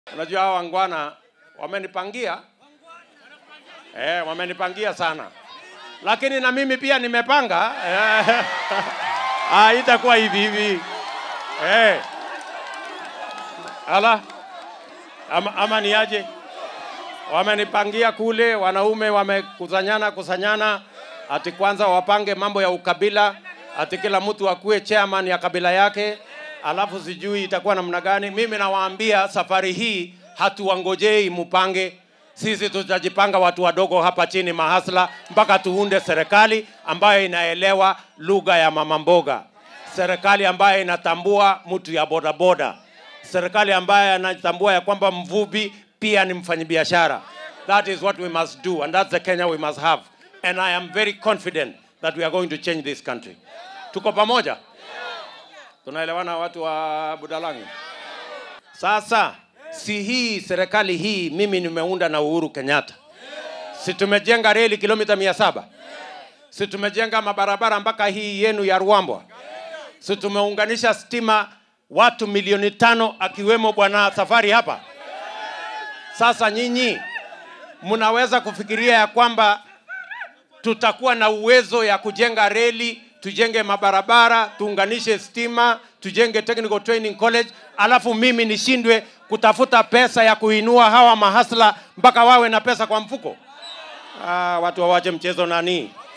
Unajua hao wangwana wamenipangia. Wamenipangia sana. Lakini na mimi pia nimepanga. Itakuwa hivi. Ama ni aje? Wamenipangia kule, wanaume wamekusanyana ati kwanza wapange mambo ya ukabila, ati kila mtu akuwe chairman ya kabila yake, alafu sijui itakuwa namna gani. Mimi nawaambia safari hii hatuwangojei mupange. Sisi tutajipanga watu wadogo hapa chini mahasla mpaka tuunde serikali ambayo inaelewa lugha ya mama mboga. Serikali ambayo inatambua mtu ya bodaboda. Serikali ambayo inatambua ya kwamba mvuvi pia ni mfanyabiashara. That is what we must do, and that's the Kenya we must have. And I am very confident that we are going to change this country. Tuko pamoja? Tunaelewana watu wa Budalangi? Sasa si hii serikali hii mimi nimeunda na Uhuru Kenyatta. Si tumejenga reli kilomita 700? Si tumejenga mabarabara mpaka hii yenu ya Ruambwa? Si tumeunganisha stima watu milioni 5 akiwemo bwana Safari hapa? Sasa nyinyi mnaweza kufikiria ya kwamba tutakuwa na uwezo ya kujenga reli, tujenge mabarabara, tuunganishe stima, tujenge technical training college, alafu mimi nishindwe kutafuta pesa ya kuinua hawa mahasla mpaka wawe na pesa kwa mfuko? Watu wawache mchezo nani?